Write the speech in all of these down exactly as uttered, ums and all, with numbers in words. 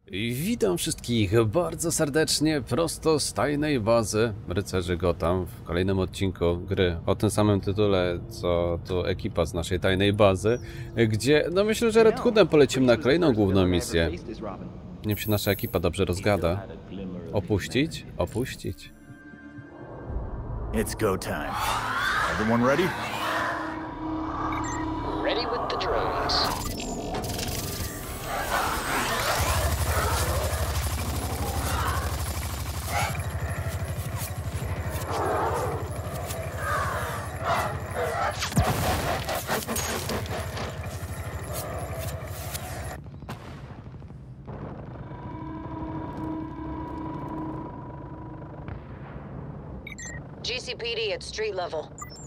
I witam wszystkich bardzo serdecznie prosto z tajnej bazy Rycerzy Gotham w kolejnym odcinku gry o tym samym tytule co to ekipa z naszej tajnej bazy, gdzie no myślę, że Red Hoodem polecimy na kolejną główną misję. Nim się nasza ekipa dobrze rozgada. Opuścić? Opuścić. It's go time. Everyone ready? Ready with the drones. G C P D at street level.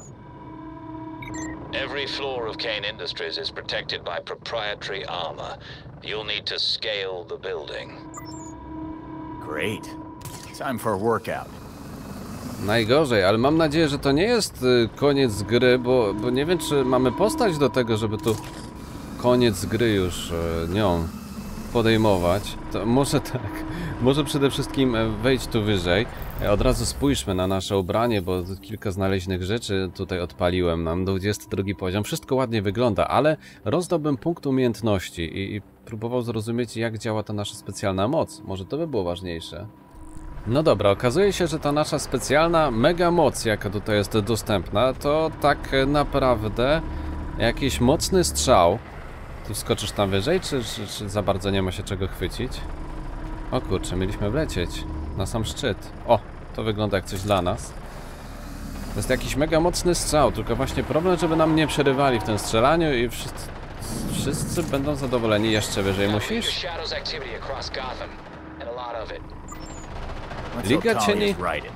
Every floor of Kane Industries is protected by proprietary armor. You'll need to scale the building. Great. Time for a workout. Najgorzej, ale mam nadzieję, że to nie jest y, koniec gry, bo, bo nie wiem, czy mamy postać do tego, żeby tu koniec gry już y, nią podejmować. To może tak, może przede wszystkim wejdź tu wyżej. Od razu spójrzmy na nasze ubranie, bo kilka znaleźnych rzeczy tutaj odpaliłem. Mam dwudziesty drugi poziom, wszystko ładnie wygląda, ale rozdałbym punkt umiejętności i, i próbował zrozumieć, jak działa ta nasza specjalna moc. Może to by było ważniejsze. No dobra, okazuje się, że ta nasza specjalna mega moc, jaka tutaj jest dostępna, to tak naprawdę jakiś mocny strzał. Tu skoczysz tam wyżej, czy, czy, czy za bardzo nie ma się czego chwycić? O kurczę, mieliśmy wlecieć na sam szczyt. O, to wygląda jak coś dla nas. To jest jakiś mega mocny strzał, tylko właśnie problem, żeby nam nie przerywali w tym strzelaniu i wszyscy, wszyscy będą zadowoleni. Jeszcze wyżej musisz? Liga Cieni...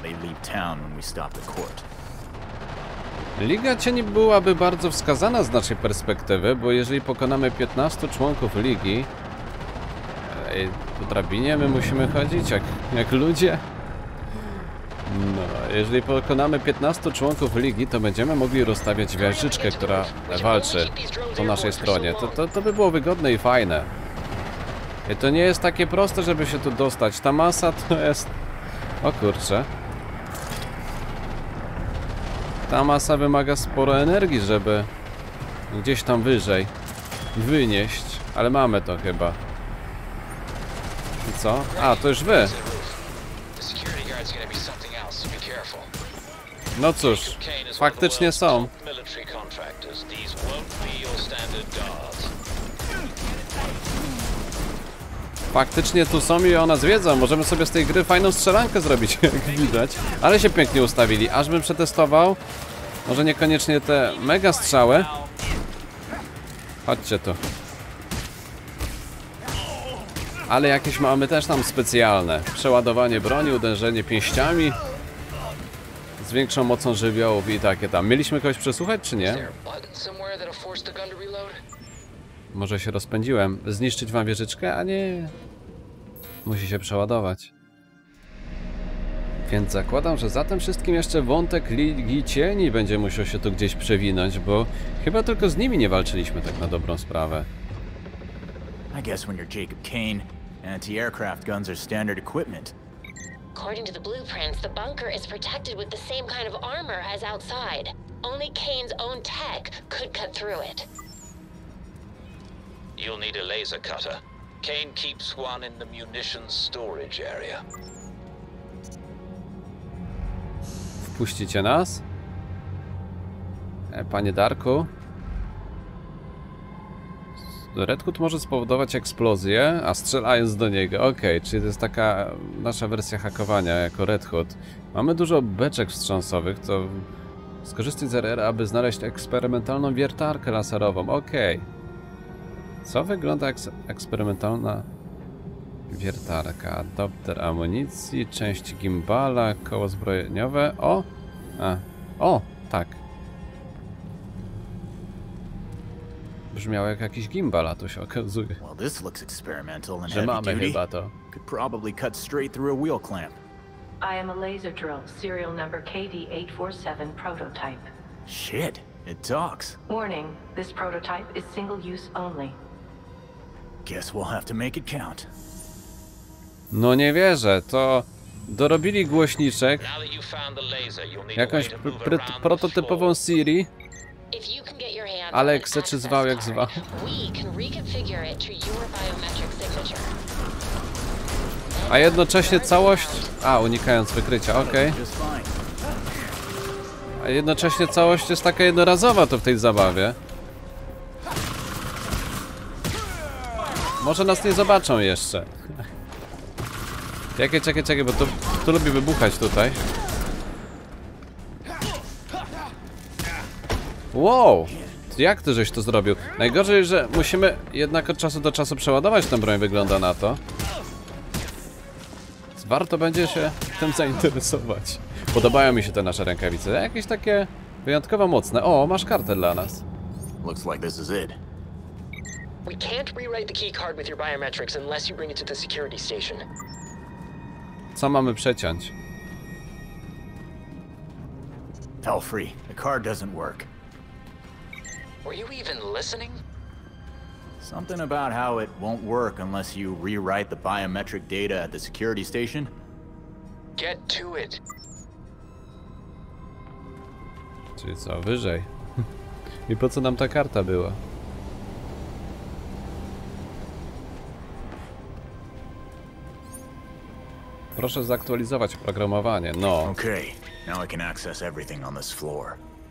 Liga Cieni byłaby bardzo wskazana z naszej perspektywy, bo jeżeli pokonamy piętnastu członków Ligi... Ej, po drabinie my musimy chodzić jak, jak ludzie. No, jeżeli pokonamy piętnastu członków Ligi, to będziemy mogli rozstawiać wieżyczkę, która walczy po naszej stronie. To, to, to by było wygodne i fajne. I to nie jest takie proste, żeby się tu dostać. Ta masa to jest... O kurczę. Ta masa wymaga sporo energii, żeby gdzieś tam wyżej wynieść. Ale mamy to chyba. I co? A, to już wy. No cóż, faktycznie są. Faktycznie tu są i o nas wiedzą. Możemy sobie z tej gry fajną strzelankę zrobić, jak widać. Ale się pięknie ustawili. Aż bym przetestował. Może niekoniecznie te mega strzały. Chodźcie tu. Ale jakieś mamy też tam specjalne. Przeładowanie broni, uderzenie pięściami. Z większą mocą żywiołów i takie tam. Mieliśmy kogoś przesłuchać, czy nie? Może się rozpędziłem. Zniszczyć wam wieżyczkę? A nie. Musi się przeładować. Więc zakładam, że za tym wszystkim jeszcze wątek Ligi Cieni będzie musiał się tu gdzieś przewinąć, bo chyba tylko z nimi nie walczyliśmy tak na dobrą sprawę. I guess when you're Jacob Kane, anti-aircraft guns are standard equipment. According to the blueprints, the bunker is protected with the same kind of armor as outside. Only Kane's own tech could cut through it. You'll need a laser cutter. Kane keeps one in the munitions storage area. Wpuścicie nas? E, panie Darku? Red Hood może spowodować eksplozję, a strzelając do niego. Okej, okay, czyli to jest taka nasza wersja hakowania jako Red Hood. Mamy dużo beczek wstrząsowych, to skorzystaj z R R, aby znaleźć eksperymentalną wiertarkę laserową. Okej. Okay. Co wygląda jak eksperymentalna wiertarka? Adapter amunicji, część gimbala, koło zbrojeniowe. O! A. O! Tak. Brzmiało jak jakiś gimbal, a to się okazuje, Well, this looks experimental and że heavy mamy duty. chyba to. Could probably cut straight through a wheel clamp. I am a laser drill, serial number K D eight four seven prototype. Shit, it talks. Warning, this prototype is single use only. Guess we'll have to make it count. No nie wierzę, to dorobili głośniczek, Now that you've found the laser, you'll need a jakąś way to pr move pr around the prototypową floor. Siri. If you can get your hands Alexa, on an czy zwał jak access zwał? card, we can reconfigure it to your biometric signature. A jednocześnie całość... A, unikając wykrycia, okej. Just fine. A jednocześnie całość jest taka jednorazowa tu w tej zabawie. Może nas nie zobaczą jeszcze. Czekaj, czekaj, czekaj, bo to, to lubi wybuchać tutaj. Wow! Jak ty żeś to zrobił? Najgorzej, że musimy jednak od czasu do czasu przeładować tę broń, wygląda na to. Warto będzie się tym zainteresować. Podobają mi się te nasze rękawice. Jakieś takie wyjątkowo mocne. O, masz kartę dla nas. Looks like this is it. We can't rewrite the key card with your biometrics unless you bring it to the security station. Co mamy przeciąć? Fell free. The card doesn't work. Were you even listening? Something about how it won't work unless you rewrite the biometric data at the security station? Get to it. Czyli co, wyżej. I po co nam ta karta była? Proszę zaktualizować oprogramowanie. No. Okay, now I can access everything on this floor.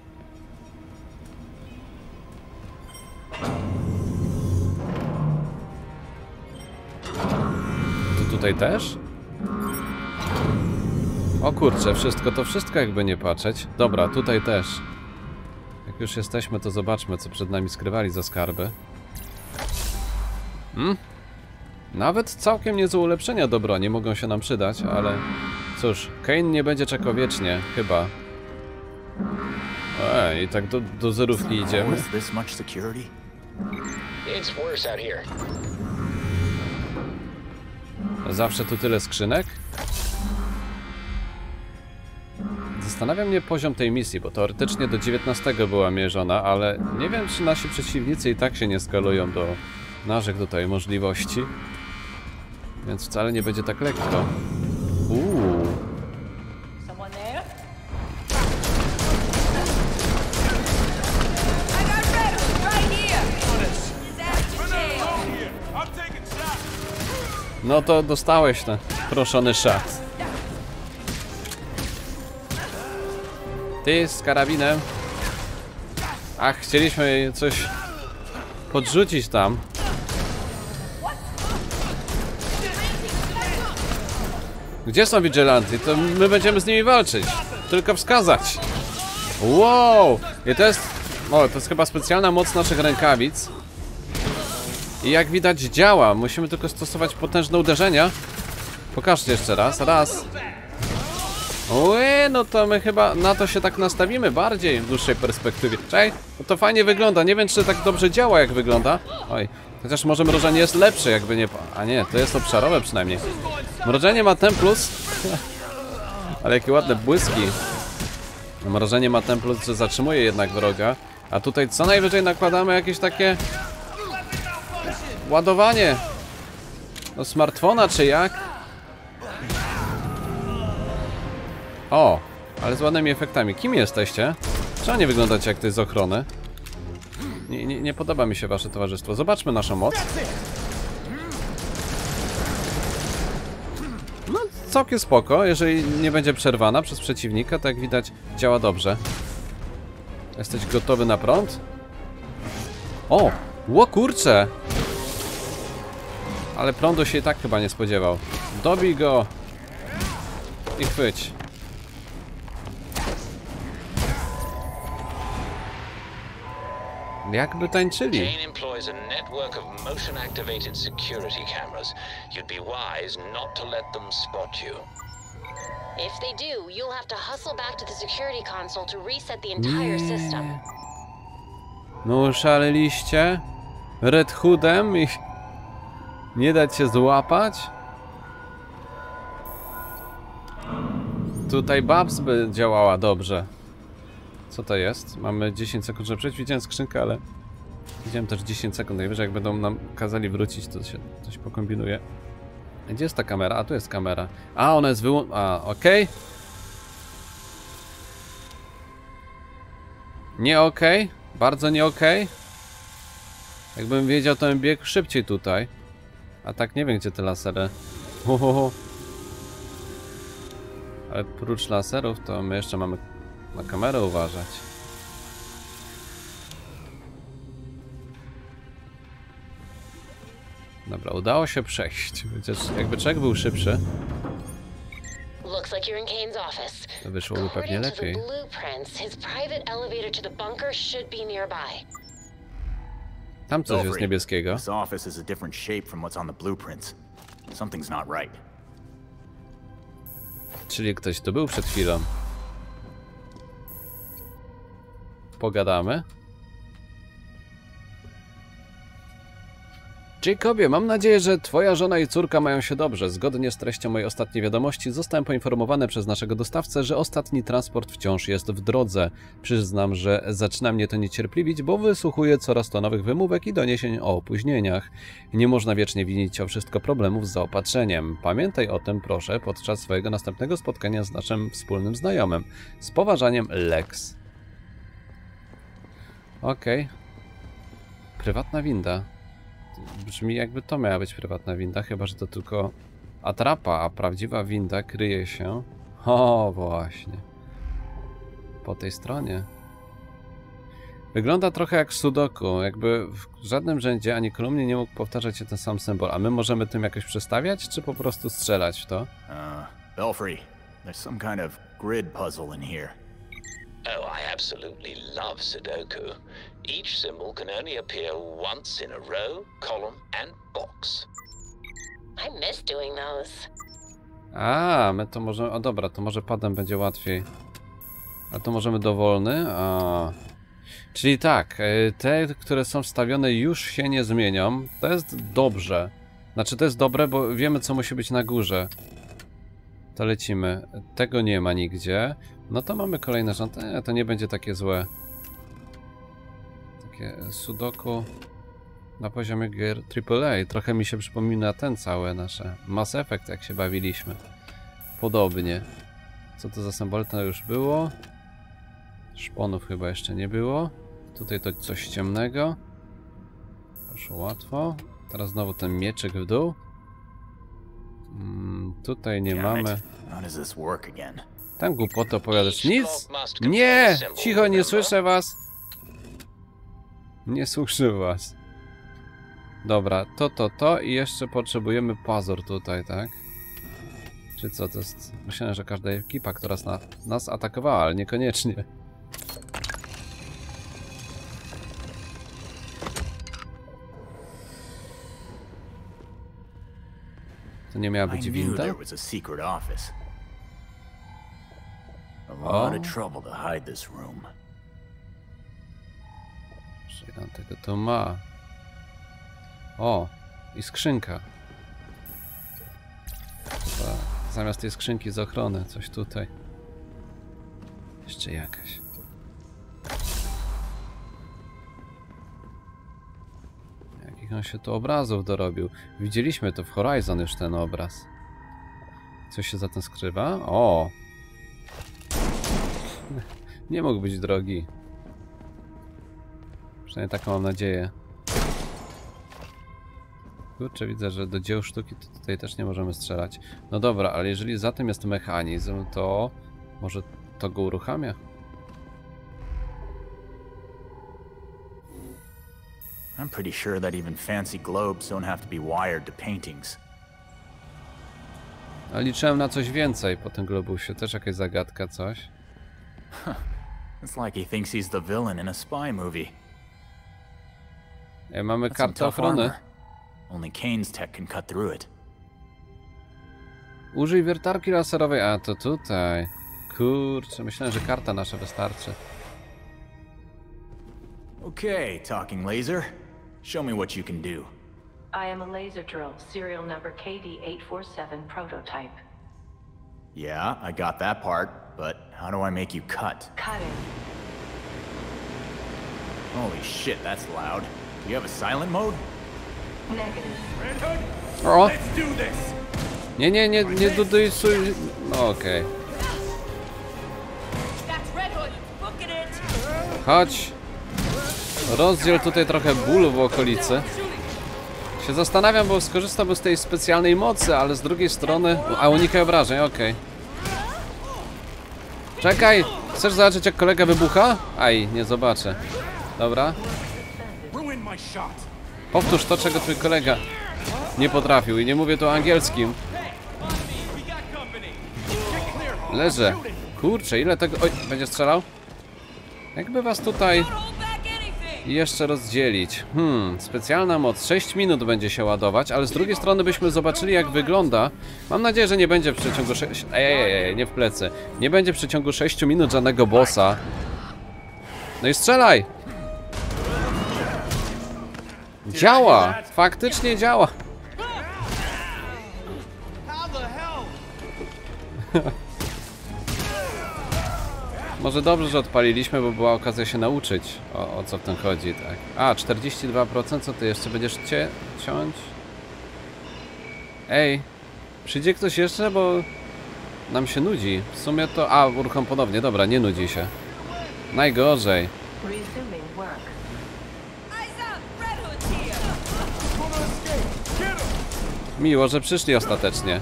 Tu tutaj też? O kurczę, wszystko to wszystko jakby nie patrzeć. Dobra, tutaj też. Jak już jesteśmy, to zobaczmy, co przed nami skrywali za skarby. Hmm? Nawet całkiem niezłe ulepszenia do broni mogą się nam przydać, ale cóż, Kane nie będzie czekał wiecznie, chyba. Ej, i tak do, do zerówki idziemy. With this much security? It's worse out here. Zawsze tu tyle skrzynek? Zastanawia mnie poziom tej misji, bo teoretycznie do dziewiętnastego była mierzona, ale nie wiem, czy nasi przeciwnicy i tak się nie skalują do naszych tutaj możliwości. Więc wcale nie będzie tak lekko. Uuu. Someone there? I got red right here. He's after jail. No to dostałeś ten proszony szat. Ty z karabinem. Ach, chcieliśmy coś podrzucić tam. Gdzie są vigilanti? To my będziemy z nimi walczyć. Tylko wskazać. Wow! I to jest... O, to jest chyba specjalna moc naszych rękawic. I jak widać działa. Musimy tylko stosować potężne uderzenia. Pokażcie jeszcze raz. Raz. Ue, no to my chyba na to się tak nastawimy bardziej w dłuższej perspektywie. Czekaj, no to fajnie wygląda. Nie wiem, czy tak dobrze działa, jak wygląda. Oj, chociaż może mrożenie jest lepsze, jakby nie... A nie, to jest obszarowe przynajmniej. Mrożenie ma ten plus. Ale jakie ładne błyski. Mrożenie ma ten plus, że zatrzymuje jednak wroga. A tutaj co najwyżej nakładamy jakieś takie... ładowanie. Do smartfona, czy jak? O, ale z ładnymi efektami. Kim jesteście? Czemu nie wyglądacie jak ktoś z ochrony? Nie, nie, nie podoba mi się wasze towarzystwo. Zobaczmy naszą moc. No, całkiem spoko. Jeżeli nie będzie przerwana przez przeciwnika, to jak widać działa dobrze. Jesteś gotowy na prąd? O, ło kurcze! Ale prądu się i tak chyba nie spodziewał. Dobij go! I chwyć. Jakby tańczyli. Kane employs a network of motion-activated security cameras. You'd be wise not to let them spot you. If they do, you'll have to hustle back to the security console to reset the entire system. No szaleliście? Red Hoodem i nie dać się złapać? Tutaj Babs by działała dobrze. Co to jest? Mamy dziesięć sekund, żeby przejść. Widziałem skrzynkę, ale widziałem też dziesięć sekund. Najwyżej jak będą nam kazali wrócić, to się coś pokombinuje. Gdzie jest ta kamera? A, tu jest kamera. A, ona jest wyłączona. A, okej. Okay. Nie okej. Okay. Bardzo nie okej. Okay. Jakbym wiedział, to bym biegł szybciej tutaj. A tak nie wiem, gdzie te lasery. Ho, ho, ho. Ale prócz laserów, to my jeszcze mamy na kamerę uważać. Dobra, udało się przejść. Chociaż jakby czek był szybszy, Looks like you're in Kane's office. to wyszłoby pewnie According to the lepiej. blueprints, his private elevator to the bunker should be nearby. Tam coś jest Belfry, niebieskiego. This office is a different shape from what's on the blueprints. Something's not right. Czyli ktoś tu był przed chwilą. Pogadamy. Jacobie, mam nadzieję, że twoja żona i córka mają się dobrze. Zgodnie z treścią mojej ostatniej wiadomości zostałem poinformowany przez naszego dostawcę, że ostatni transport wciąż jest w drodze. Przyznam, że zaczyna mnie to niecierpliwić, bo wysłuchuję coraz to nowych wymówek i doniesień o opóźnieniach. Nie można wiecznie winić o wszystko problemów z zaopatrzeniem. Pamiętaj o tym, proszę, podczas swojego następnego spotkania z naszym wspólnym znajomym. Z poważaniem, Lex. Okej. Okay. Prywatna winda. Brzmi, jakby to miała być prywatna winda, chyba że to tylko atrapa, a prawdziwa winda kryje się... O, właśnie. Po tej stronie. Wygląda trochę jak sudoku, jakby w żadnym rzędzie ani kolumnie nie mógł powtarzać się ten sam symbol. A my możemy tym jakoś przestawiać, czy po prostu strzelać w to? Uh, Belfry, there's some kind of grid puzzle in here. Oh, I absolutely love Sudoku. Each symbol can only appear once in a row, column, and box. I miss doing those. A, my to możemy... O dobra, to może padem będzie łatwiej. A to możemy dowolny? A. Czyli tak, te, które są wstawione, już się nie zmienią. To jest dobrze. Znaczy to jest dobre, bo wiemy, co musi być na górze. To lecimy. Tego nie ma nigdzie. No to mamy kolejne rząd. E, to nie będzie takie złe. Takie sudoku na poziomie gier triple A. Trochę mi się przypomina ten cały nasze Mass Effect, jak się bawiliśmy. Podobnie. Co to za symbol? To już było. Szponów chyba jeszcze nie było. Tutaj to coś ciemnego. Poszło łatwo. Teraz znowu ten mieczyk w dół. Hmm, tutaj nie mamy. Tam głupoty opowiadasz. Nic! Nie! Cicho, nie słyszę was! Nie słyszę was. Dobra, to, to, to i jeszcze potrzebujemy pazur tutaj, tak? Czy co, to jest... Myślałem, że każda ekipa, która na, nas atakowała, ale niekoniecznie. To nie miała być winda? O. Ile on tego to ma? O, i skrzynka. Tak, zamiast tej skrzynki z ochrony, coś tutaj. Jeszcze jakaś. Jakich on się tu obrazów dorobił. Widzieliśmy to w Horizon już, ten obraz. Coś się za tym skrywa? O! Nie mógł być drogi. Przynajmniej taką mam nadzieję. Kurczę, widzę, że do dzieł sztuki to tutaj też nie możemy strzelać. No dobra, ale jeżeli za tym jest mechanizm, to może to go uruchamia? I'm pretty sure that even fancy globes don't have to be wired to paintings. A liczyłem na coś więcej po tym globusie. Też jakaś zagadka, coś. Huh. It's like he thinks he's the villain in a spy movie. Ja, mamy kartę ochrony. Only Kane's tech can cut through it. Użyj wiertarki laserowej. A, to tutaj. Kurczę, myślałem, że karta nasza wystarczy. Okay, talking laser. Show me what you can do. I am a laser drill, serial number K D eight four seven prototype. Yeah, I got that part, but how do I make you cut? Cutting. Holy shit, that's loud. Do you have a silent mode? Negative. Red Hood, O! let's do this! Nie, nie, nie, nie duduj, suj... No okej. Okay. Chodź. Rozdziel tutaj trochę bólu w okolicy. Się zastanawiam, bo skorzystałbym z tej specjalnej mocy, ale z drugiej strony... A unikaj obrażeń, okej. Okay. Czekaj! Chcesz zobaczyć, jak kolega wybucha? Aj, nie zobaczę. Dobra. Powtórz to, czego twój kolega nie potrafił. I nie mówię tu o angielskim. Leżę. Kurczę, ile tego... Oj, będzie strzelał? Jakby was tutaj jeszcze rozdzielić. Hmm, specjalna moc. sześć minut będzie się ładować, ale z drugiej strony byśmy zobaczyli, jak wygląda. Mam nadzieję, że nie będzie w przeciągu... Ej, ej, ej, nie w plecy. Nie będzie w przeciągu sześciu minut żadnego bossa. No i strzelaj! Działa! Faktycznie działa! Może dobrze, że odpaliliśmy, bo była okazja się nauczyć, o, o co w tym chodzi, tak. A, czterdzieści dwa procent, co ty jeszcze będziesz cie ciąć? Ej, przyjdzie ktoś jeszcze, bo nam się nudzi. W sumie to... A, uruchom ponownie, dobra, nie nudzi się. Najgorzej. Miło, że przyszli ostatecznie.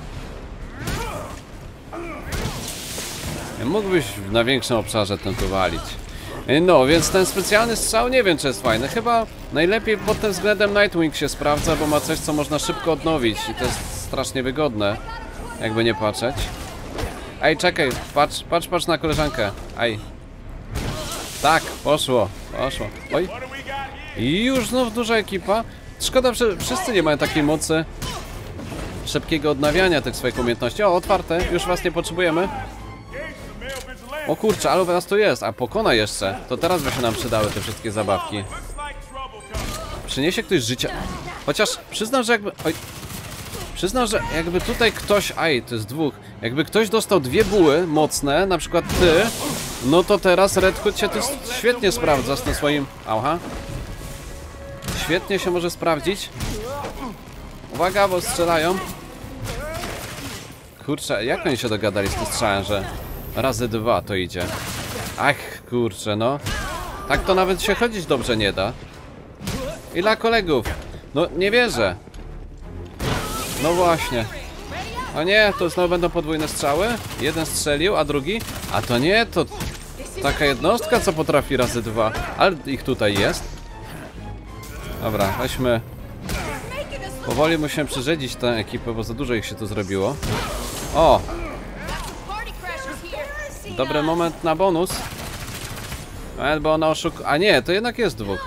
Mógłbyś na większym obszarze ten tu walić. No, więc ten specjalny strzał nie wiem, czy jest fajny. Chyba najlepiej pod tym względem Nightwing się sprawdza, bo ma coś, co można szybko odnowić. I to jest strasznie wygodne. Jakby nie patrzeć. Ej, czekaj, patrz, patrz, patrz na koleżankę. Ej. Tak, poszło, poszło. Oj. I już znów duża ekipa. Szkoda, że wszyscy nie mają takiej mocy szybkiego odnawiania tych swoich umiejętności. O, otwarte, już was nie potrzebujemy. O kurczę, ale was tu jest, a pokona jeszcze. To teraz by się nam przydały te wszystkie zabawki. Przyniesie ktoś życia. Chociaż przyznam, że jakby... Oj. Przyznam, że jakby tutaj ktoś... Aj, to jest dwóch. Jakby ktoś dostał dwie buły mocne, na przykład ty, no to teraz Red Hood się tu świetnie sprawdza z tym swoim... Aha. Świetnie się może sprawdzić. Uwaga, bo strzelają. Kurczę, jak oni się dogadali z tym strzałem, że razy dwa to idzie. Ach, kurczę, no. Tak to nawet się chodzić dobrze nie da. I dla kolegów. No, nie wierzę. No właśnie. O nie, to znowu będą podwójne strzały. Jeden strzelił, a drugi? A to nie, to taka jednostka, co potrafi razy dwa. Ale ich tutaj jest. Dobra, weźmy. Powoli musimy przyrzedzić tę ekipę, bo za dużo ich się tu zrobiło. O! Dobry moment na bonus. Bo ona oszuk... A nie, to jednak jest dwóch.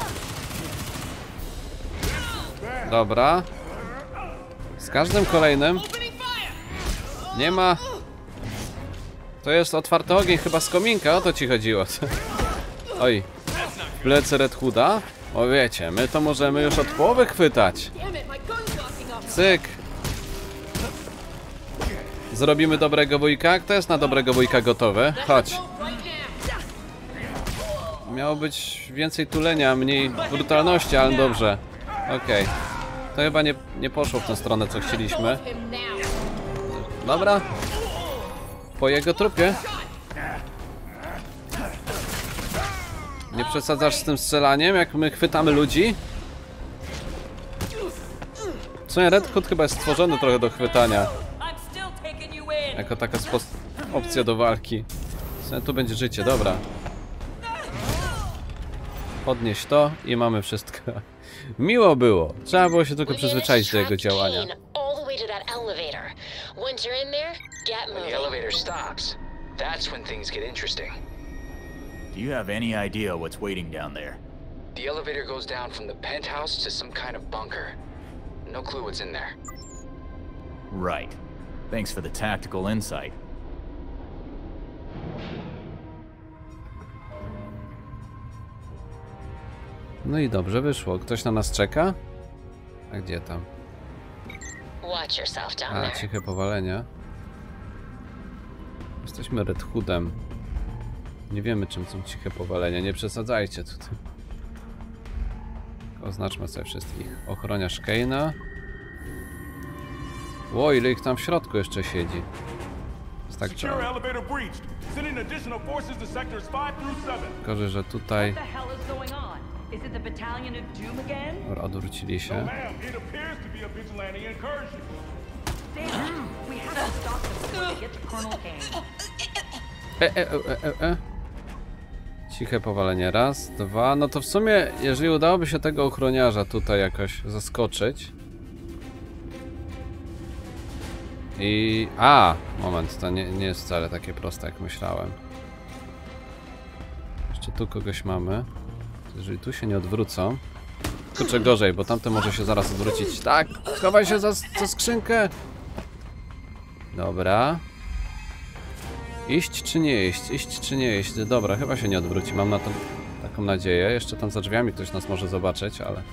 Dobra. Z każdym kolejnym nie ma... To jest otwarty ogień chyba z kominka, o to ci chodziło. Oj. Plecy Red Hooda. O wiecie, my to możemy już od połowy chwytać. Cyk. Zrobimy dobrego wujka. Kto jest na dobrego wujka gotowy? Chodź. Miało być więcej tulenia, mniej brutalności, ale dobrze. Okej. Okay. To chyba nie, nie poszło w tę stronę, co chcieliśmy. Dobra. Po jego trupie. Nie przesadzasz z tym strzelaniem, jak my chwytamy ludzi? W sumie Red Hood chyba jest stworzony trochę do chwytania. Jako taka opcja do walki. W sumie tu będzie życie, dobra. Podnieś to i mamy wszystko. Miło było. Trzeba było się tylko przyzwyczaić do jego działania. Do you have any idea what's waiting down there? The elevator goes down from the penthouse to some kind of bunker. No clue what's in there. Right. Thanks for the tactical insight. No i dobrze wyszło. Ktoś na nas czeka? A gdzie tam? A, ciche powalenia. Jesteśmy Red Hoodem. Nie wiemy, czym są ciche powalenia. Nie przesadzajcie tutaj. Oznaczmy sobie wszystkich. Ochroniarz Kane'a. Ło, ile ich tam w środku jeszcze siedzi. Jest tak Secure trzeba. elevator breached. Sending additional forces to sectors five through seven. Gorzej, że tutaj What the hell is going on? Is it the Battalion of Doom again? odwrócili No, się. ma'am, it appears to be a vigilante incursion. Damn, we have to stop them before they get to Colonel Kane. E, e, e, e, e. Ciche powalenie. Raz, dwa. No to w sumie, jeżeli udałoby się tego ochroniarza tutaj jakoś zaskoczyć. I... A! Moment, to nie, nie jest wcale takie proste, jak myślałem. Jeszcze tu kogoś mamy. Jeżeli tu się nie odwrócą... Kurczę, gorzej, bo tamten może się zaraz odwrócić. Tak! Schowaj się za, za skrzynkę! Dobra. Iść czy nie iść? Iść czy nie iść? Dobra, chyba się nie odwróci. Mam na to taką nadzieję. Jeszcze tam za drzwiami ktoś nas może zobaczyć, ale...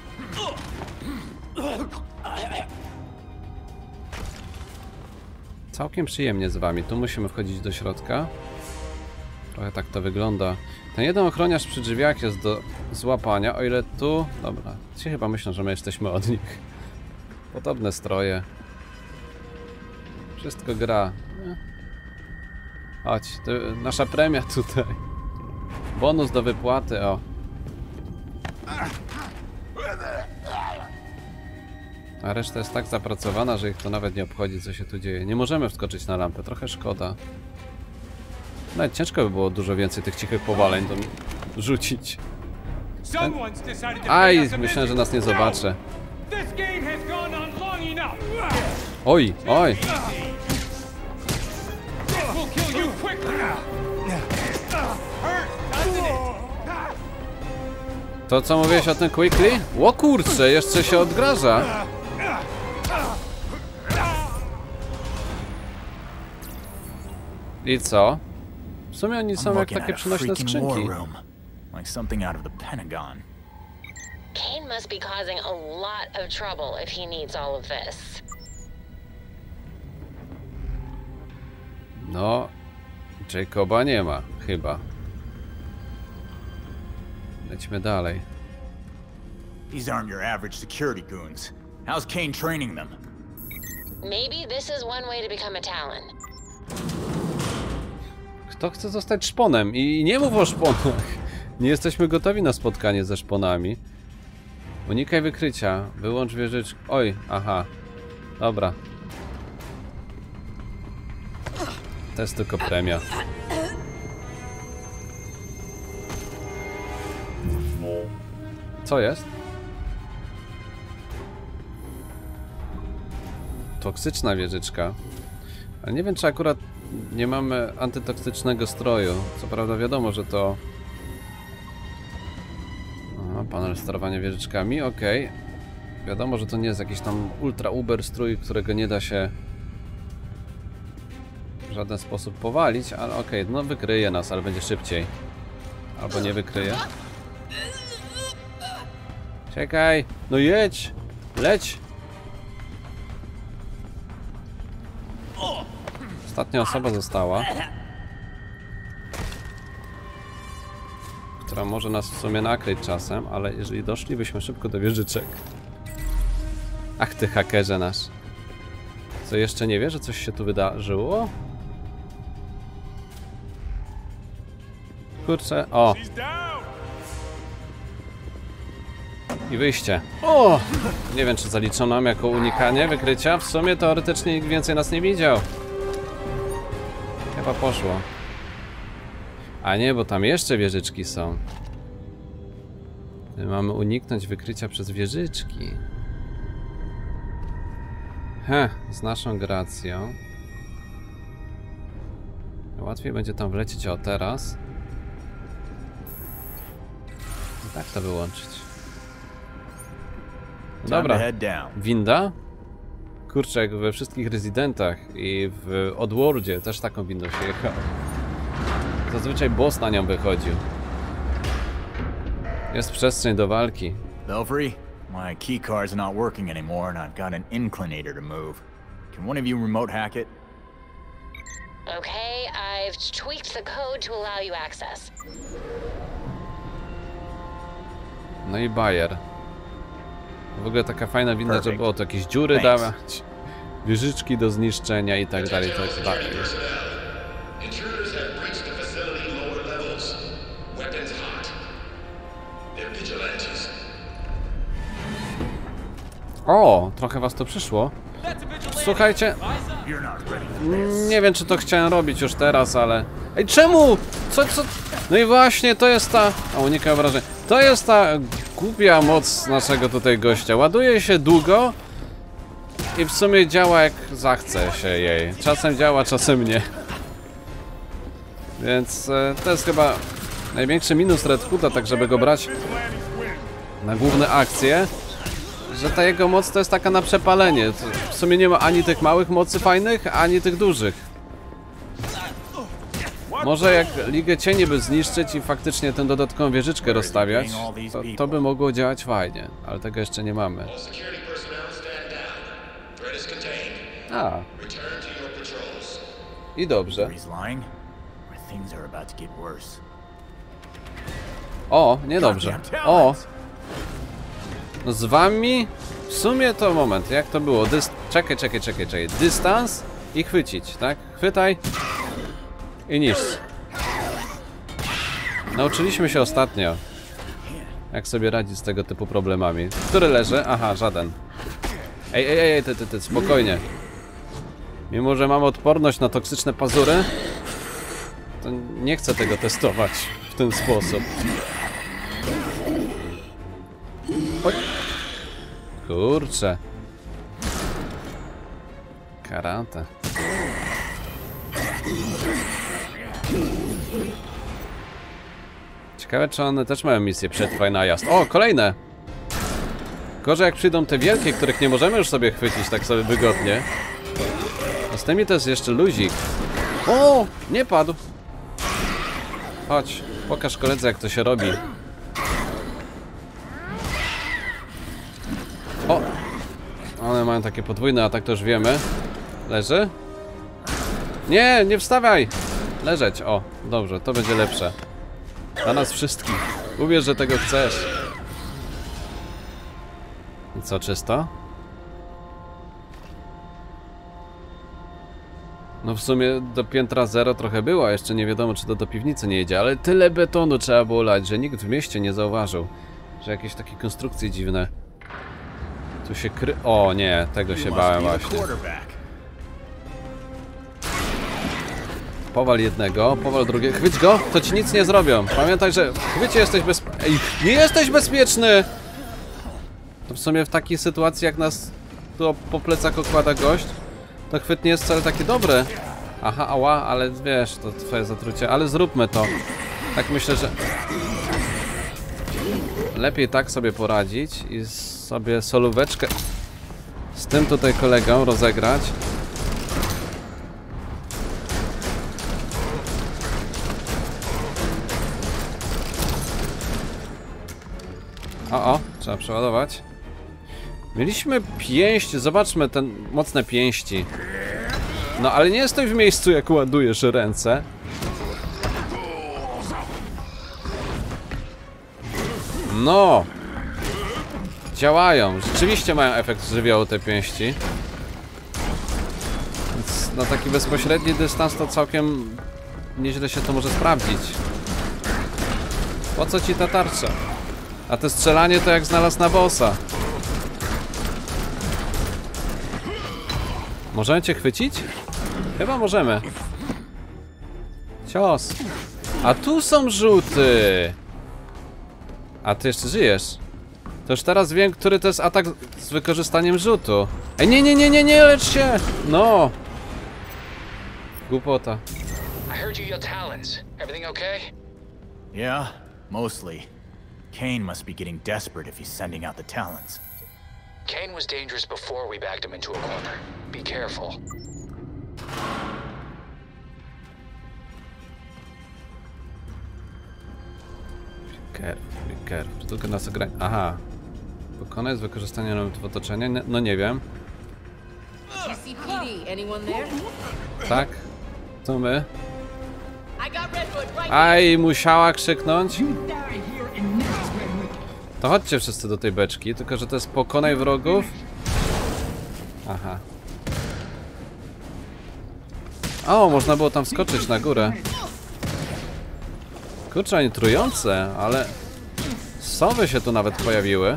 Całkiem przyjemnie z wami. Tu musimy wchodzić do środka. Trochę tak to wygląda. Ten jeden ochroniarz przy drzwiach jest do złapania, o ile tu... Dobra, ci chyba myślą, że my jesteśmy od nich. Podobne stroje. Wszystko gra. Chodź, to nasza premia tutaj. Bonus do wypłaty, o. A reszta jest tak zapracowana, że ich to nawet nie obchodzi, co się tu dzieje. Nie możemy wskoczyć na lampę, trochę szkoda. Nawet ciężko by było dużo więcej tych cichych powaleń do rzucić. Ten... Aj, myślę, że nas nie zobaczy. Oj, oj. To co mówiłeś o tym quickly? Ło kurczę, jeszcze się odgraża. I co? W sumie oni są jak takie przynośne skrzynki. Like something out of the Pentagon. Kane must be causing a lot of trouble if he needs all of this. No, Jacoba nie ma, chyba. Lećmy dalej. These aren't your average security goons. How's Kane training them? Maybe this is one way to become a Talon. Kto chce zostać szponem? I nie mów o szponach. Nie jesteśmy gotowi na spotkanie ze szponami. Unikaj wykrycia. Wyłącz wieżyczkę. Oj, aha. Dobra. To jest tylko premia. Co jest? Toksyczna wieżyczka. Ale nie wiem, czy akurat nie mamy antytoksycznego stroju. Co prawda wiadomo, że to... Aha, panel sterowania wieżyczkami, ok. Wiadomo, że to nie jest jakiś tam ultra uber strój, którego nie da się w żaden sposób powalić, ale ok, no wykryje nas, ale będzie szybciej. Albo nie wykryje. Czekaj! No jedź! Leć! Ostatnia osoba została, która może nas w sumie nakryć czasem, ale jeżeli doszlibyśmy szybko do wieżyczek. Ach ty hakerze nasz. Co, jeszcze nie wie, że coś się tu wydarzyło? Kurczę, o! I wyjście. O! Nie wiem, czy zaliczono nam jako unikanie wykrycia. W sumie teoretycznie nikt więcej nas nie widział. Chyba poszło. A nie, bo tam jeszcze wieżyczki są. My mamy uniknąć wykrycia przez wieżyczki. Heh, z naszą gracją. Łatwiej będzie tam wlecieć o teraz. I tak to wyłączyć. No dobra. Winda? Kurczę, jak we wszystkich Residentach i w Oddworldzie też taką windą się jechał. Zazwyczaj boss na nią wychodził. Jest przestrzeń do walki. Belfry, my key card's not working anymore and I've got an inclinator to move. Can one of you remote hack it? Okay, I've tweaked the code to allow you access. No i Bayer. W ogóle taka fajna winda, że było to jakieś dziury dawać. wieżyczki do zniszczenia i tak dalej, tak dalej. O, trochę was to przyszło. Słuchajcie, nie wiem, czy to chciałem robić już teraz, ale... Ej, czemu? Co, co? No i właśnie, to jest ta... O, unikaj obrażeń. To jest ta głupia moc naszego tutaj gościa. Ładuje się długo i w sumie działa jak zachce się jej. Czasem działa, czasem nie. Więc e, to jest chyba największy minus Red Hooda, tak żeby go brać na główne akcje, że ta jego moc to jest taka na przepalenie. W sumie nie ma ani tych małych mocy fajnych, ani tych dużych. Może jak Ligę Cieni by zniszczyć i faktycznie tę dodatkową wieżyczkę rozstawiać, to, to by mogło działać fajnie, ale tego jeszcze nie mamy. A. I dobrze. O, niedobrze. O! No z wami? W sumie to moment, jak to było? Dyst czekaj, czekaj, czekaj, czekaj. Dystans i chwycić, tak? Chwytaj i niszcz. Nauczyliśmy się ostatnio, jak sobie radzić z tego typu problemami. Który leży? Aha, żaden. Ej, ej, ej, ty, ty, ty, spokojnie. Mimo, że mam odporność na toksyczne pazury, to nie chcę tego testować w ten sposób. Oj. Kurczę. Karate. Ciekawe, czy one też mają misję przetrwaj najazd. O, kolejne! Gorzej jak przyjdą te wielkie, których nie możemy już sobie chwycić tak sobie wygodnie. A z tymi to jest jeszcze luzik. O! Nie padł! Chodź, pokaż koledze, jak to się robi. O! One mają takie podwójne atak, to już wiemy. Leży? Nie, nie wstawaj! Leżeć, o, dobrze, to będzie lepsze. Dla nas wszystkich. Uwierz, że tego chcesz. I co, czysto? No w sumie do piętra zero trochę było, jeszcze nie wiadomo, czy to do piwnicy nie jedzie, ale tyle betonu trzeba było lać, że nikt w mieście nie zauważył, że jakieś takie konstrukcje dziwne tu się kry... O nie, tego się bałem właśnie. Powal jednego, powal drugiego. Chwyć go, to ci nic nie zrobią. Pamiętaj, że w chwycie jesteś bezpieczny. Ej, nie jesteś bezpieczny! To w sumie w takiej sytuacji, jak nas tu po plecach okłada gość, to chwyt nie jest wcale taki dobry. Aha, ała, ale wiesz, to twoje zatrucie. Ale zróbmy to. Tak myślę, że lepiej tak sobie poradzić i sobie solóweczkę z tym tutaj kolegą rozegrać. O, o, trzeba przeładować. Mieliśmy pięść, zobaczmy te mocne pięści. No, ale nie stój w miejscu, jak ładujesz ręce. No! Działają, rzeczywiście mają efekt żywiołu te pięści. Więc na taki bezpośredni dystans to całkiem nieźle się to może sprawdzić. Po co ci ta tarcza? A te strzelanie to jak znalazł na bossa. Możemy cię chwycić? Chyba możemy. Cios. A tu są rzuty. A ty jeszcze żyjesz. To już teraz wiem, który to jest atak z wykorzystaniem rzutu. Ej, nie, nie, nie, nie, nie, lecz się! No! Głupota. I heard you yell Talons. Everything okay? Yeah, mostly. Kane must be getting desperate if he's sending out the Talons. Kane was dangerous before we backed him into a corner. Be careful. Careful, be careful. Tylko na zagranie. Aha. Pokonaj z wykorzystaniem elementów otoczenia. No, no nie wiem. C C P D, anyone there? Tak? To my. Aj, musiała krzyknąć. To chodźcie wszyscy do tej beczki, tylko że to jest pokonaj wrogów. Aha. O, można było tam wskoczyć na górę. Kurczę, oni trujące, ale sowy się tu nawet pojawiły.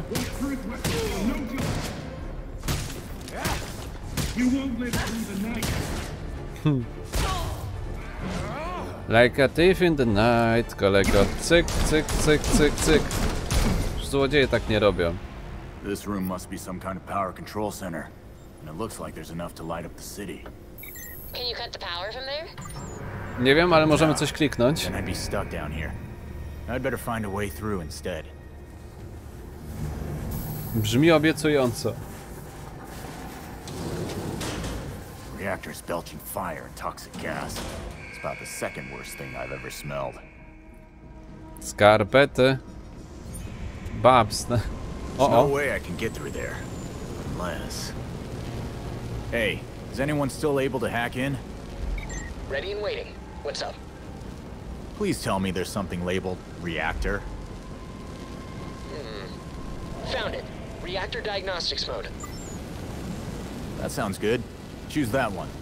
Hmm. Like a thief in the night, kolego. Cyk, cyk, cyk, cyk, cyk. Złodzieje tak nie robią. This room must be some kind of power control center. And it looks like there's enough to light up the city. Can you cut the power from there? Nie wiem, ale możemy coś kliknąć. Then I'd be stuck down here. I'd better find a way through instead. Brzmi obiecująco. Reactor's belching fire and toxic gas. It's about the second worst thing I've ever smelled. Skarpety. Babs. There's O, no o. way I can get through there. Unless... Hey, is anyone still able to hack in? Ready and waiting. What's up? Please tell me there's something labeled reactor. Hmm. Found it. Reactor diagnostics mode. That sounds good. Choose that one.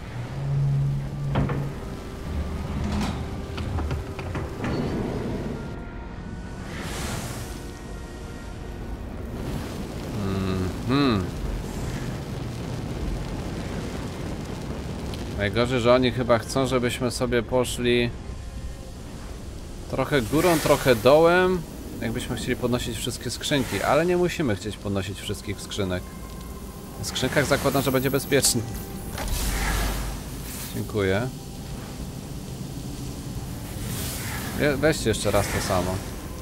Hmm. Najgorzej, że oni chyba chcą, żebyśmy sobie poszli trochę górą, trochę dołem. Jakbyśmy chcieli podnosić wszystkie skrzynki, ale nie musimy chcieć podnosić wszystkich skrzynek. W skrzynkach zakładam, że będzie bezpiecznie. Dziękuję. We weźcie jeszcze raz to samo.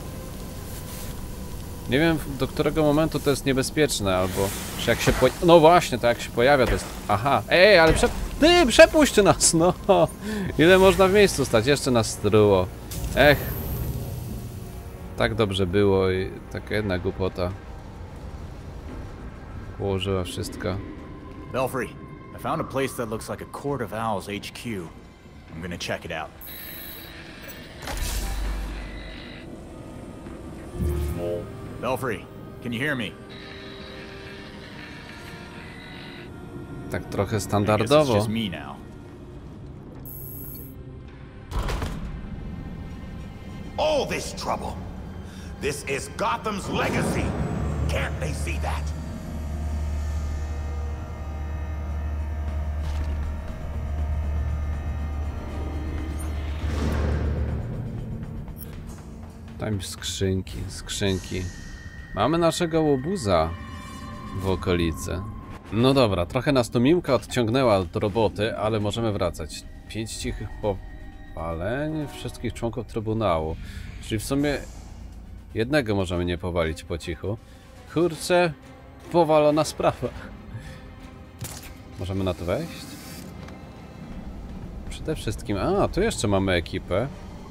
Nie wiem, do którego momentu to jest niebezpieczne, albo czy jak się po... No właśnie, to jak się pojawia, to jest... Aha, ej, ale prze... Ty, przepuść nas, no! Ile można w miejscu stać? Jeszcze nas struło. Ech. Tak dobrze było i taka jedna głupota. Położyła wszystko. Belfry, I found a place that looks like a Court of Owls H Q. I'm gonna check it out. Belfry, can you hear me? Tak trochę I guess it's standardowo. just me now. All this trouble. This is Gotham's legacy. Can't they see that? Tam skrzynki, skrzynki. Mamy naszego łobuza w okolicy. No dobra, trochę nas to Mimka odciągnęła od roboty, ale możemy wracać. Pięć cichych powaleń wszystkich członków Trybunału. Czyli w sumie jednego możemy nie powalić po cichu. Kurczę, powalona sprawa. Możemy na to wejść? Przede wszystkim... A, tu jeszcze mamy ekipę.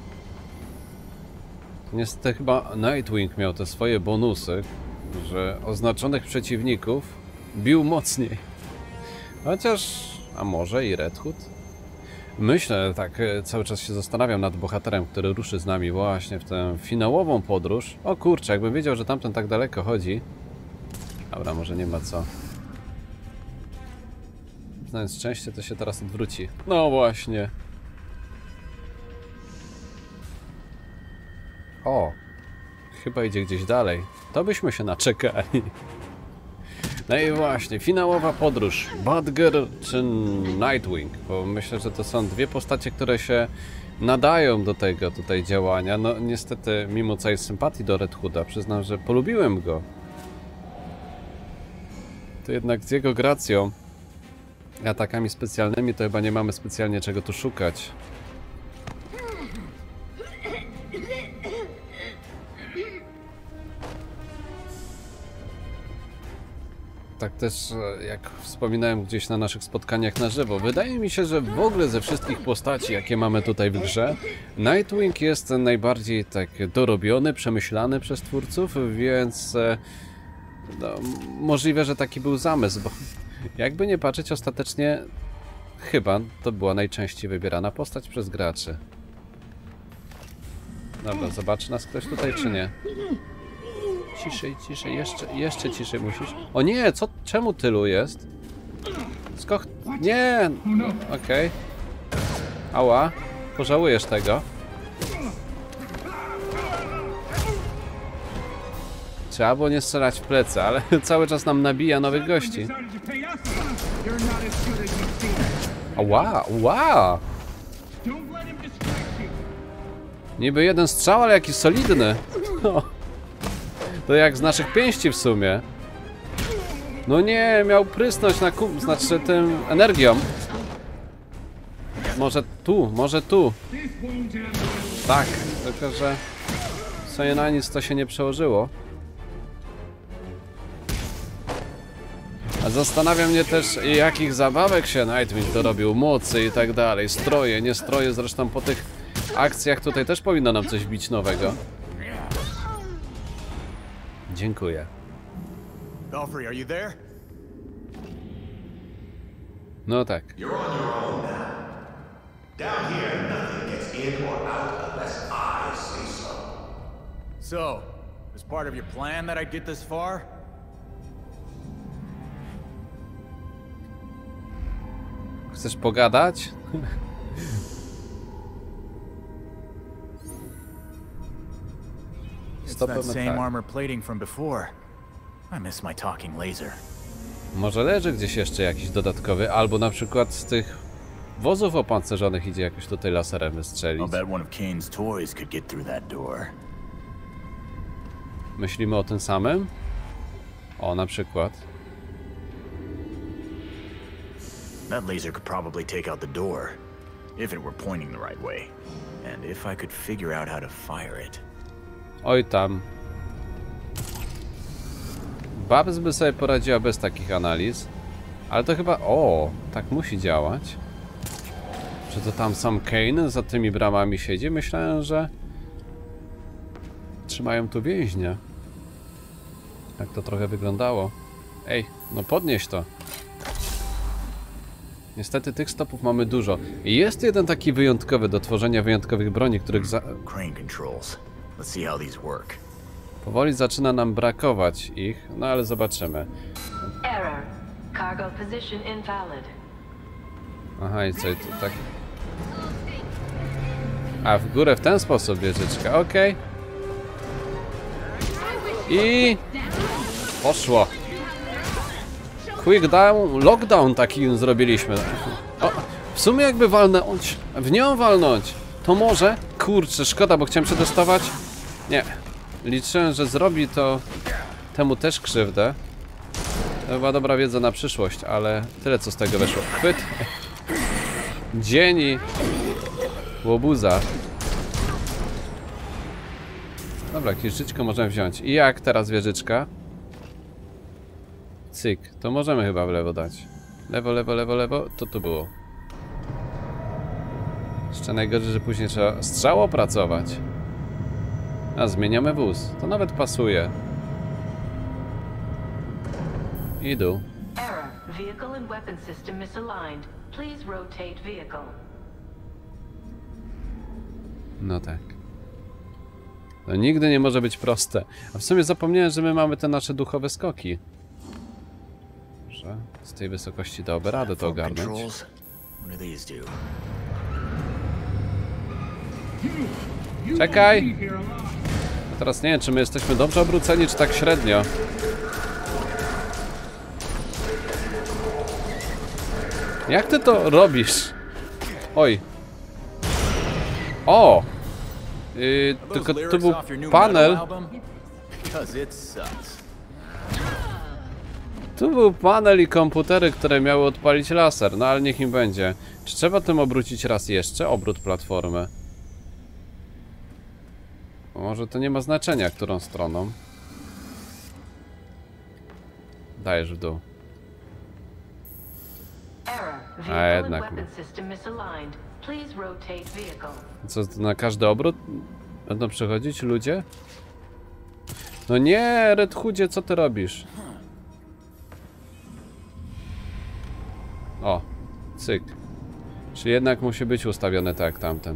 Niestety chyba Nightwing miał te swoje bonusy, że oznaczonych przeciwników bił mocniej. Chociaż... a może i Red Hood? Myślę, tak cały czas się zastanawiam nad bohaterem, który ruszy z nami właśnie w tę finałową podróż. O kurczę, jakbym wiedział, że tamten tak daleko chodzi. Dobra, może nie ma co. Znając szczęście, to się teraz odwróci. No właśnie. O, chyba idzie gdzieś dalej. To byśmy się naczekali. No i właśnie, finałowa podróż. Batgirl czy Nightwing? Bo myślę, że to są dwie postacie, które się nadają do tego tutaj działania. No niestety, mimo całej sympatii do Red Hooda, przyznam, że polubiłem go. To jednak z jego gracją, atakami specjalnymi, to chyba nie mamy specjalnie czego tu szukać. Tak też, jak wspominałem gdzieś na naszych spotkaniach na żywo, wydaje mi się, że w ogóle ze wszystkich postaci, jakie mamy tutaj w grze, Nightwing jest najbardziej tak dorobiony, przemyślany przez twórców, więc no, możliwe, że taki był zamysł, bo jakby nie patrzeć, ostatecznie chyba to była najczęściej wybierana postać przez graczy. Dobra, zobaczy nas ktoś tutaj, czy nie? Ciszej, ciszej, jeszcze, jeszcze ciszej musisz. O nie, co, czemu tylu jest? Skoch... Nie! No, okej. Okay. Ała, pożałujesz tego. Trzeba było nie strzelać w plecy, ale cały czas nam nabija nowych gości. Ała, ała! Niby jeden strzał, ale jaki solidny. To jak z naszych pięści w sumie. No nie, miał prysnąć na kum, znaczy tym energią. Może tu, może tu. Tak, tylko że sobie na nic to się nie przełożyło. A zastanawia mnie też, jakich zabawek się Nightwing dorobił, mocy i tak dalej. Stroje, nie stroje, zresztą po tych akcjach tutaj też powinno nam coś bić nowego. Dziękuję. Belfry, are you there? No tak. You're on your own now. Down here, nothing gets in or out unless I say so. So, as part of your plan that I'd get this far? Chcesz pogadać? It's that same armor plating from before. I miss my talking laser. Może leży gdzieś jeszcze jakiś dodatkowy, albo na przykład z tych wozów opancerzonych idzie jakoś tutaj laserem wystrzelić. I'll bet one of Kane's toys could get through that door. Myślimy o tym samym? O, na przykład. That laser could probably take out the door, if it were pointing the right way. And if I could figure out how to fire it. Oj tam. Babs by sobie poradziła bez takich analiz. Ale to chyba... O, tak musi działać. Czy to tam sam Kane za tymi bramami siedzi? Myślałem, że... trzymają tu więźnia. Tak to trochę wyglądało. Ej, no podnieś to. Niestety tych stopów mamy dużo. I jest jeden taki wyjątkowy do tworzenia wyjątkowych broni, których za... Crane controls. Let's see how these work. Powoli zaczyna nam brakować ich, no ale zobaczymy. Error. Cargo position invalid. Aha, i co, i to tak... A, w górę w ten sposób wieżyczka, okej. I... poszło. Quick down, lockdown taki zrobiliśmy. O, w sumie jakby walnąć, w nią walnąć, to może... Kurczę, szkoda, bo chciałem przetestować. Nie. Liczyłem, że zrobi to temu też krzywdę. To była dobra wiedza na przyszłość, ale tyle co z tego weszło. Chwyt. Dzień i... łobuza. Dobra, jakieś żyćko możemy wziąć. I jak teraz wieżyczka? Cyk, to możemy chyba w lewo dać. Lewo, lewo, lewo, lewo, to tu było. Jeszcze najgorzej, że później trzeba strzał opracować. A, zmieniamy wóz. To nawet pasuje. I dół. Error. Vehicle and weapon system misaligned. Please rotate vehicle. No tak. No nigdy nie może być proste. A w sumie zapomniałem, że my mamy te nasze duchowe skoki. Dobrze. Z tej wysokości dałoby radę to ogarnąć. Czekaj! A teraz nie wiem, czy my jesteśmy dobrze obróceni, czy tak średnio. Jak ty to robisz? Oj. O! Yy, tylko tu był panel. Tu był panel i komputery, które miały odpalić laser. No ale niech im będzie. Czy trzeba tym obrócić raz jeszcze? Obrót platformy. Może to nie ma znaczenia, którą stroną. Dajesz w dół. A jednak. Co, na każdy obrót będą przechodzić ludzie? No nie, Red Hoodzie, co ty robisz? O, cyk. Czy jednak musi być ustawione tak jak tamten?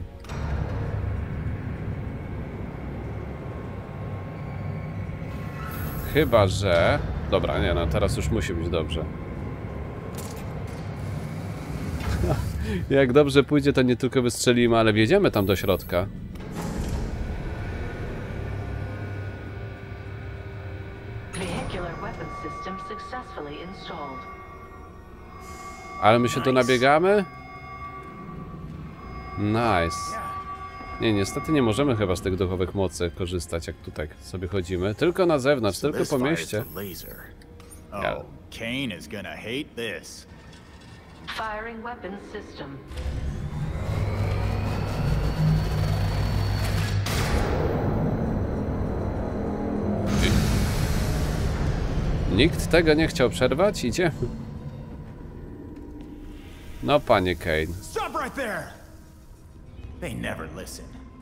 Chyba, że... Dobra, nie no, teraz już musi być dobrze. Jak dobrze pójdzie, to nie tylko wystrzelimy, ale wjedziemy tam do środka. Ale my się tu nabiegamy? Nice. Nie, niestety nie możemy chyba z tych duchowych mocy korzystać, jak tutaj sobie chodzimy. Tylko na zewnątrz, tylko po mieście. Oh, Kane is gonna hate this. Firing weapons system. Nikt tego nie chciał przerwać? Idzie? No, panie Kane. Stop right there. They never listen.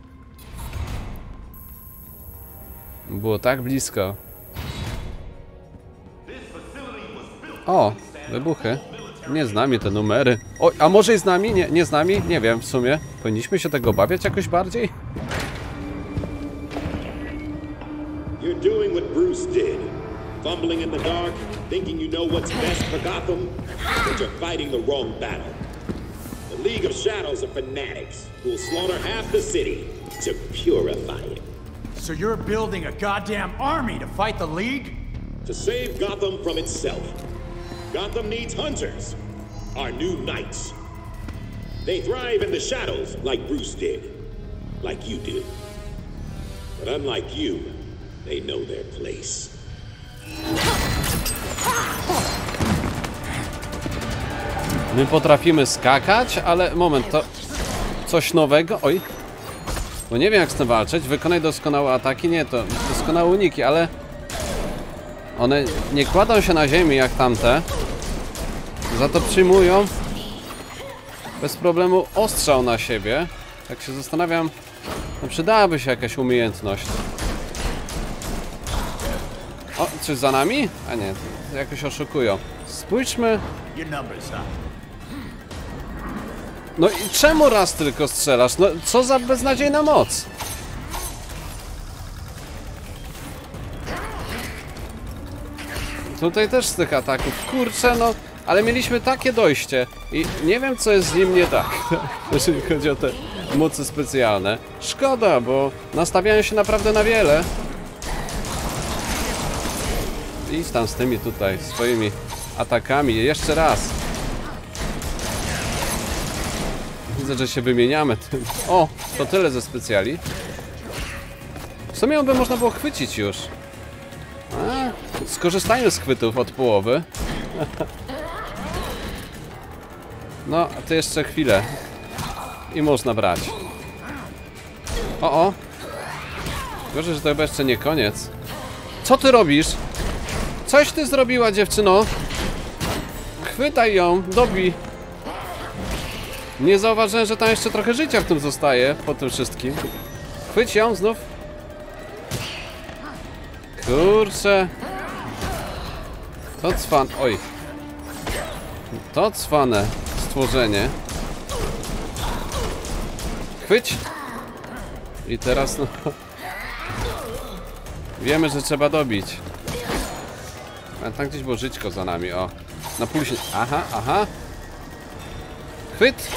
Było tak blisko. O, wybuchy. Nie z nami te numery. O, a może i z nami? Nie, nie z nami? Nie wiem w sumie. Powinniśmy się tego obawiać jakoś bardziej? You're doing what Bruce did. Fumbling in the dark, thinking you know what's best for Gotham, but you're fighting the wrong battle. The League of Shadows are fanatics who will slaughter half the city to purify it. So you're building a goddamn army to fight the League? To save Gotham from itself. Gotham needs hunters, our new knights. They thrive in the shadows like Bruce did, like you do. But unlike you, they know their place. My potrafimy skakać, ale moment, to coś nowego? Oj. Bo nie wiem jak z tym walczyć. Wykonaj doskonałe ataki. Nie, to doskonałe uniki, ale one nie kładą się na ziemi jak tamte. Za to przyjmują bez problemu ostrzał na siebie. Tak się zastanawiam, no przydałaby się jakaś umiejętność. O, coś za nami? A nie, jakoś oszukują. Spójrzmy. No i czemu raz tylko strzelasz? No co za beznadziejna moc? Tutaj też z tych ataków. Kurczę, no, ale mieliśmy takie dojście i nie wiem co jest z nim nie tak, jeżeli chodzi o te moce specjalne. Szkoda, bo nastawiają się naprawdę na wiele. Idź tam z tymi tutaj swoimi atakami. Jeszcze raz. Widzę, że się wymieniamy tym. O, to tyle ze specjali. W sumie by można było chwycić już. A, skorzystajmy z chwytów od połowy. No, to jeszcze chwilę. I można brać. O, o. Gorzej, że to chyba jeszcze nie koniec. Co ty robisz? Coś ty zrobiła, dziewczyno. Chwytaj ją, dobij. Nie zauważyłem, że tam jeszcze trochę życia w tym zostaje, po tym wszystkim. Chwyć ją znów. Kurczę. To cwan... Oj. To cwane stworzenie. Chwyć. I teraz no... Wiemy, że trzeba dobić. Ale tam gdzieś było żyćko za nami, o. Na pulsie... Aha, aha. Chwyt.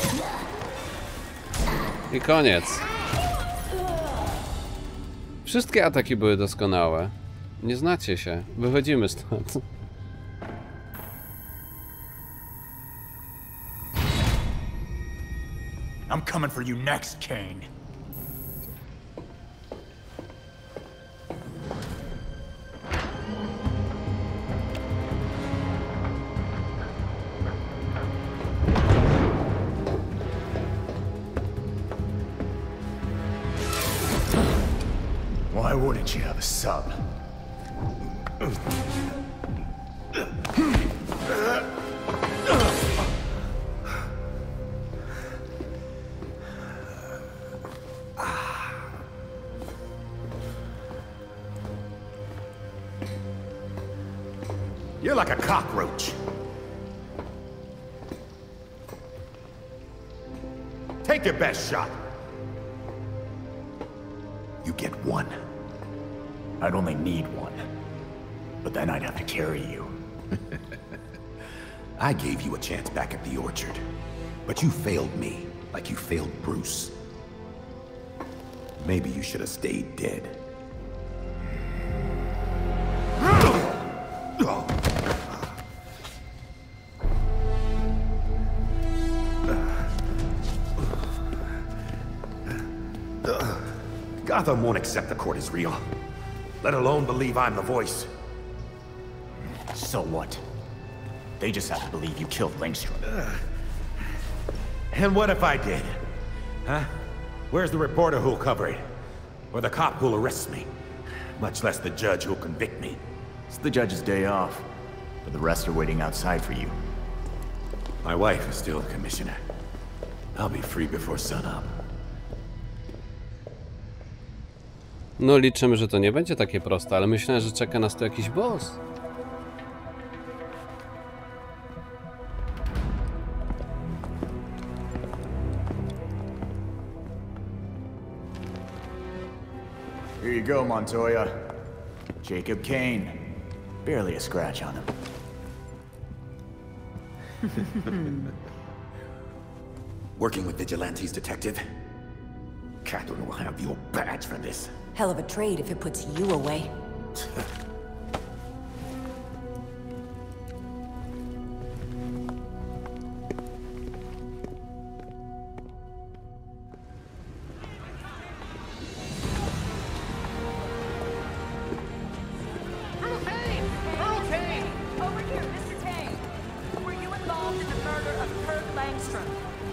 I koniec. Wszystkie ataki były doskonałe. Nie znacie się. Wychodzimy stąd. I'm coming for you next, Kane. Why wouldn't you have a sub? You're like a cockroach. Take your best shot. You get one. I'd only need one. But then I'd have to carry you. I gave you a chance back at the orchard. But you failed me, like you failed Bruce. Maybe you should have stayed dead. Gotham won't accept the court is real, let alone believe I'm the voice. So what? They just have to believe you killed Langstrom. And what if I did? Huh? Where's the reporter who'll cover it? Or the cop who'll arrest me? Much less the judge who'll convict me. It's the judge's day off, but the rest are waiting outside for you. My wife is still the commissioner. I'll be free before sunup. No liczymy, że to nie będzie takie proste, ale myślę, że czeka nas tu jakiś boss. Here you go, Montoya. Jacob Kane. Barely a scratch on him. Working with vigilantes, detective? Catherine will have your badge for this. Hell of a trade if it puts you away. Colonel Kane! Colonel Kane! Over here, Mister Kane. Were you involved in the murder of Kirk Langstrom?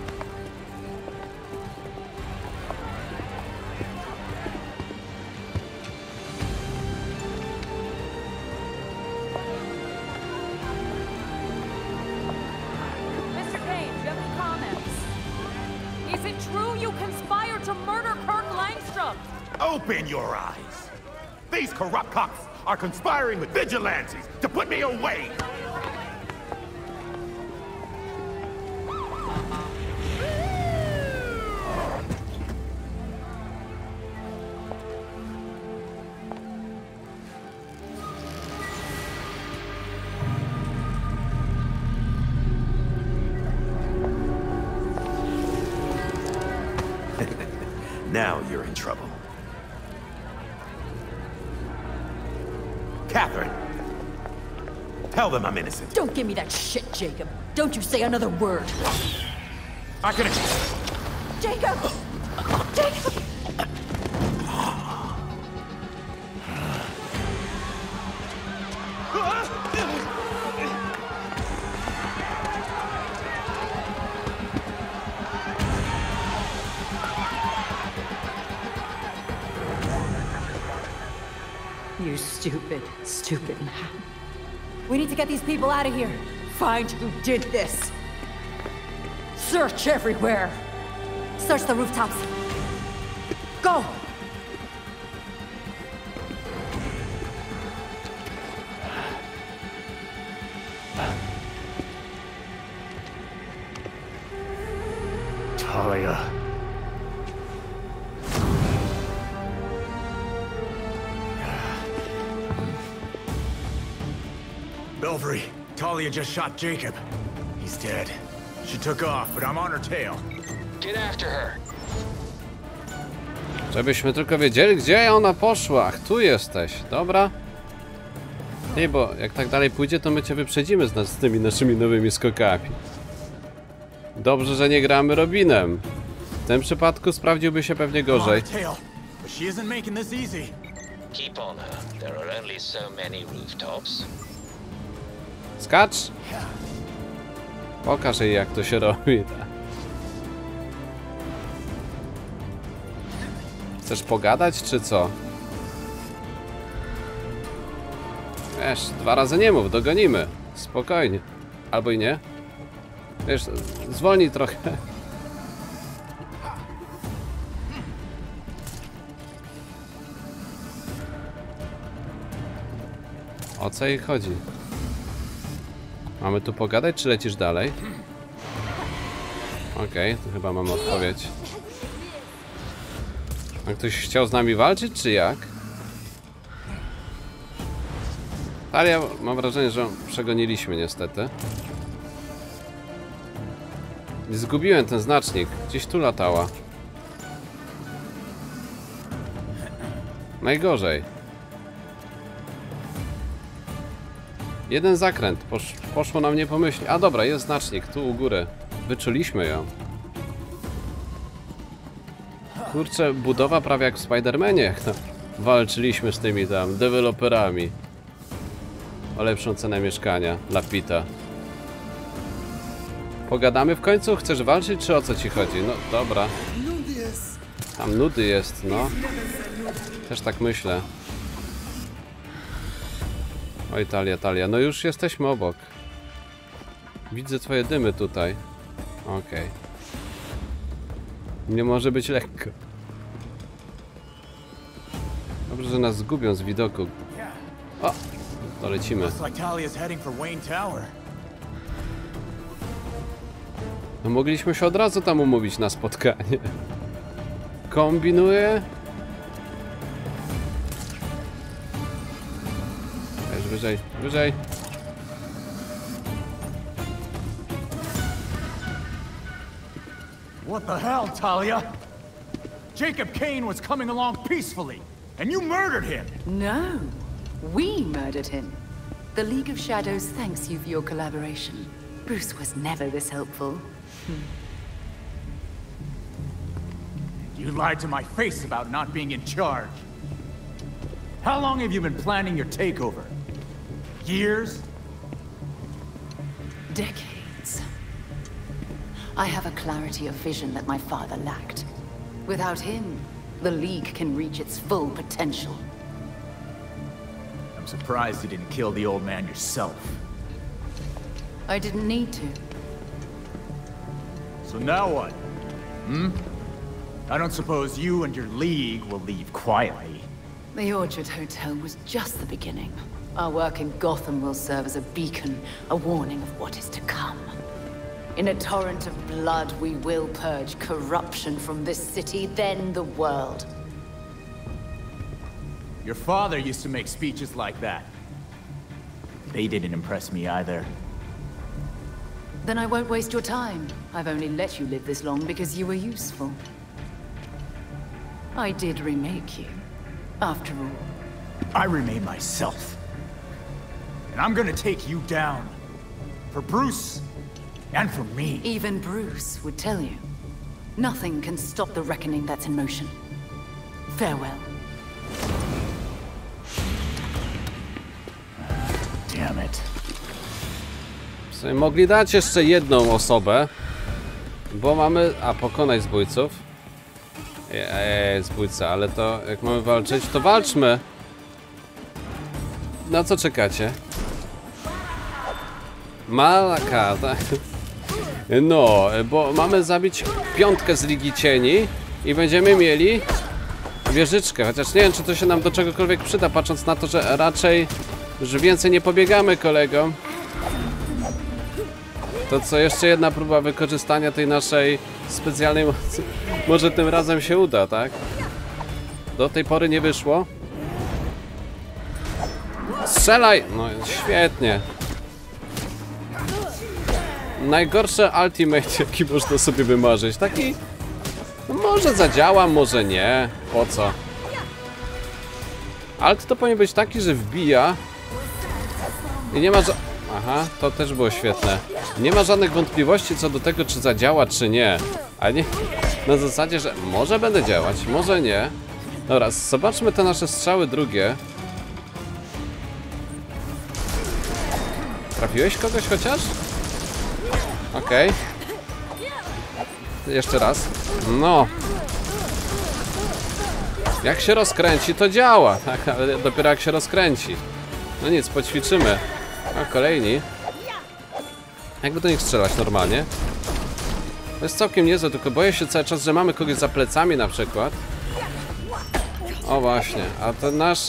Open your eyes! These corrupt cops are conspiring with vigilantes to put me away! Now you're in trouble. Catherine! Tell them I'm innocent. Don't give me that shit, Jacob. Don't you say another word. I can... Jacob! Jacob! You stupid, stupid man. We need to get these people out of here. Find who did this. Search everywhere. Search the rooftops. Go! Talia. Belfry, Talia just shot Jacob. He's dead. She took off, but I'm on her tail. Get after her. Żebyśmy tylko wiedzieli, gdzie ona poszła. Ach, tu jesteś, dobra? Nie, bo jak tak dalej pójdzie, to my cię wyprzedzimy z, nas, z tymi naszymi nowymi skokami. Dobrze, że nie gramy Robinem. W tym przypadku sprawdziłby się pewnie gorzej. Keep on her. There are only so many rooftops. Skacz! Pokaż jej, jak to się robi. Chcesz pogadać, czy co? Wiesz, dwa razy nie mów, dogonimy. Spokojnie. Albo i nie. Wiesz, zwolnij trochę. O co jej chodzi? Mamy tu pogadać, czy lecisz dalej? Okej, okay, to chyba mamy odpowiedź. A ktoś chciał z nami walczyć, czy jak? Talia, mam wrażenie, że przegoniliśmy niestety. Zgubiłem ten znacznik. Gdzieś tu latała. Najgorzej. Jeden zakręt. Posz, poszło nam nie pomyśleć. A dobra, jest znacznik. Tu u góry. Wyczuliśmy ją. Kurczę, budowa prawie jak w Spider-Manie. Walczyliśmy z tymi tam deweloperami o lepszą cenę mieszkania dla Pita. Pogadamy w końcu? Chcesz walczyć, czy o co ci chodzi? No dobra. Tam nudy jest, no. Też tak myślę. Oj, Talia, Talia. No już jesteśmy obok. Widzę twoje dymy tutaj. Okej. Okay. Nie może być lekko. Dobrze, że nas zgubią z widoku. O! To lecimy. No mogliśmy się od razu tam umówić na spotkanie. Kombinuję. Weź wyżej, wyżej. What the hell, Talia? Jacob Kane was coming along peacefully, and you murdered him! No, we murdered him. The League of Shadows thanks you for your collaboration. Bruce was never this helpful. Hmm. You lied to my face about not being in charge. How long have you been planning your takeover? Years? Decades. I have a clarity of vision that my father lacked. Without him, the League can reach its full potential. I'm surprised you didn't kill the old man yourself. I didn't need to. So now what? Hmm? I don't suppose you and your League will leave quietly. The Orchard Hotel was just the beginning. Our work in Gotham will serve as a beacon, a warning of what is to come. In a torrent of blood, we will purge corruption from this city, then the world. Your father used to make speeches like that. They didn't impress me either. Then I won't waste your time. I've only let you live this long because you were useful. I did remake you, after all. I remade myself. And I'm gonna take you down. For Bruce, and for me. Even Bruce would tell you. Nothing can stop the reckoning that's in motion. Farewell. Damn it. Sobie mogli dać jeszcze jedną osobę, bo mamy... A, pokonać zbójców. Eee, zbójca, ale to jak mamy walczyć, to walczmy. Na co czekacie? Malaka, tak? No, bo mamy zabić piątkę z Ligi Cieni i będziemy mieli wieżyczkę, chociaż nie wiem, czy to się nam do czegokolwiek przyda, patrząc na to, że raczej już więcej nie pobiegamy, kolego. To co, jeszcze jedna próba wykorzystania tej naszej specjalnej mocy. Może tym razem się uda, tak? Do tej pory nie wyszło. Strzelaj! No, świetnie. Najgorsze ultimate, jaki można sobie wymarzyć. Taki... No może zadziała, może nie. Po co? Alt to powinien być taki, że wbija i nie ma ża... Aha, to też było świetne. Nie ma żadnych wątpliwości co do tego, czy zadziała, czy nie. A nie na zasadzie, że może będę działać, może nie. Dobra, zobaczmy te nasze strzały drugie. Trafiłeś kogoś chociaż? Okej. Okay. Jeszcze raz. No. Jak się rozkręci, to działa. Tak, ale dopiero jak się rozkręci. No nic, poćwiczymy. A kolejni. Jakby do nich strzelać normalnie. To jest całkiem niezłe, tylko boję się cały czas, że mamy kogoś za plecami na przykład. O właśnie, a ten nasz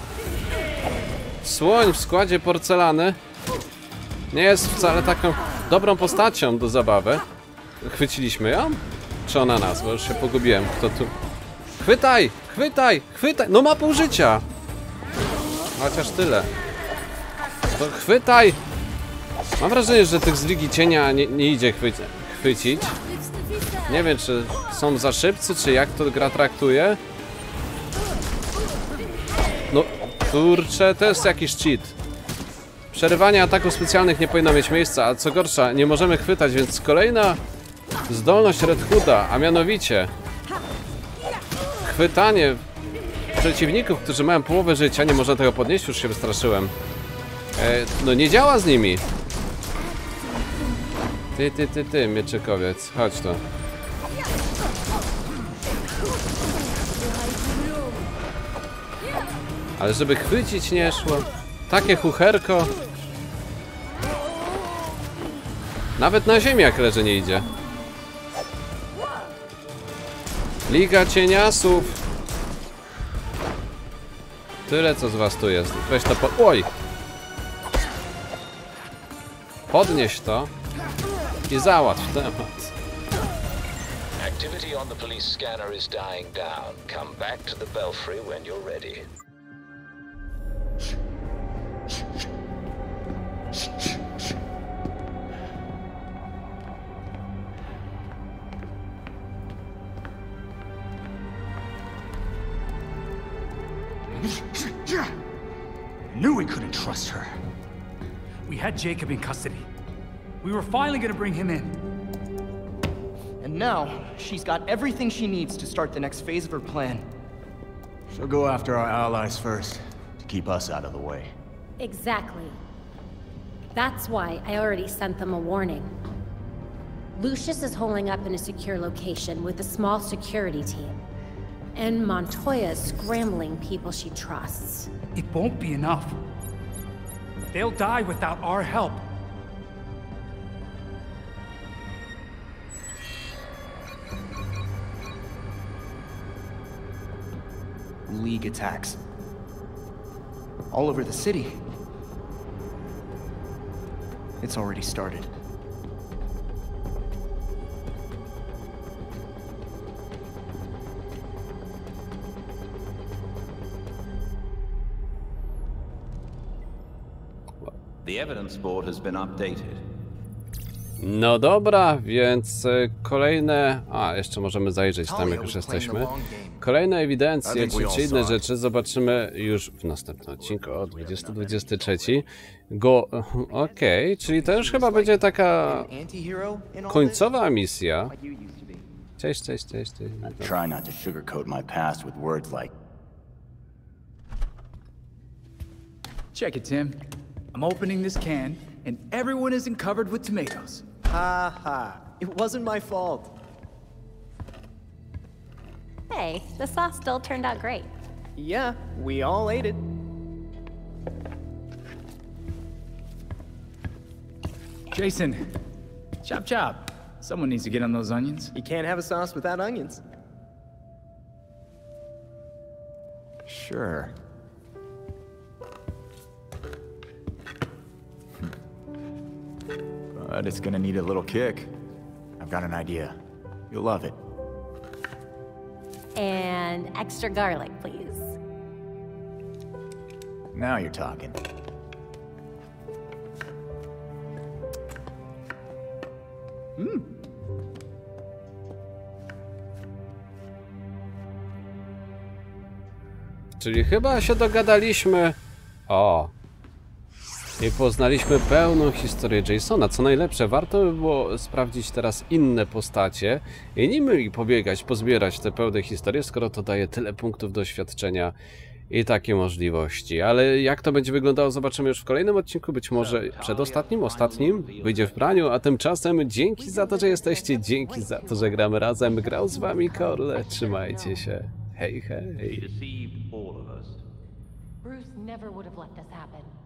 słoń w składzie porcelany nie jest wcale taką dobrą postacią do zabawy. Chwyciliśmy ją? Czy ona nas? Bo już się pogubiłem. Kto tu? Chwytaj! Chwytaj! Chwytaj! No ma pół życia! Chociaż tyle. To chwytaj! Mam wrażenie, że tych z Ligi Cienia nie, nie idzie chwyć, chwycić. Nie wiem, czy są za szybcy, czy jak to gra traktuje. No, kurczę, to jest jakiś cheat. Przerywanie ataków specjalnych nie powinno mieć miejsca, a co gorsza, nie możemy chwytać, więc kolejna zdolność Red Hooda, a mianowicie chwytanie przeciwników, którzy mają połowę życia, nie można tego podnieść, już się wystraszyłem. E, no nie działa z nimi. Ty, ty, ty, ty, mieczykowiec, chodź tu. Ale żeby chwycić nie szło. Takie chucherko. Nawet na ziemi jak leży nie idzie. Liga cieniasów. Tyle co z was tu jest. Weź to po... Oj! Podnieś to i załatw temat. Activity on the police scanner is dying down. Come back to the belfry when you're ready. Knew we couldn't trust her. We had Jacob in custody. We were finally gonna bring him in. And now, she's got everything she needs to start the next phase of her plan. She'll go after our allies first, to keep us out of the way. Exactly. That's why I already sent them a warning. Lucius is holding up in a secure location with a small security team. And Montoya's scrambling people she trusts. It won't be enough. They'll die without our help. League attacks. All over the city. It's already started. The evidence board has been updated. No dobra, więc kolejne... A, jeszcze możemy zajrzeć tam, jak już jesteśmy. Kolejne ewidencje, czy, czy inne rzeczy zobaczymy już w następnym odcinku o dwudziesty dwudziesty trzeci. Go... Okej, okay, czyli to już chyba będzie taka końcowa misja. Cześć, cześć, cześć, cześć. Try not to sugarcoat my past with words like... Check it, Tim. I'm opening this can, and everyone isn't covered with tomatoes. Ha ha. It wasn't my fault. Hey, the sauce still turned out great. Yeah, we all ate it. Jason, chop chop. Someone needs to get on those onions. You can't have a sauce without onions. Sure. But it's gonna need a little kick. I've got an idea. You'll love it. And extra garlic, please. Now you're talking. Mmm. Czyli chyba się dogadaliśmy. O. I poznaliśmy pełną historię Jasona. Co najlepsze, warto by było sprawdzić teraz inne postacie i nimi pobiegać, pozbierać te pełne historie, skoro to daje tyle punktów doświadczenia i takie możliwości. Ale jak to będzie wyglądało, zobaczymy już w kolejnym odcinku, być może przedostatnim, ostatnim, wyjdzie w praniu, a tymczasem dzięki za to, że jesteście, dzięki za to, że gramy razem. Grał z wami Korle, trzymajcie się. Hej, hej. Bruce never would have let this happen.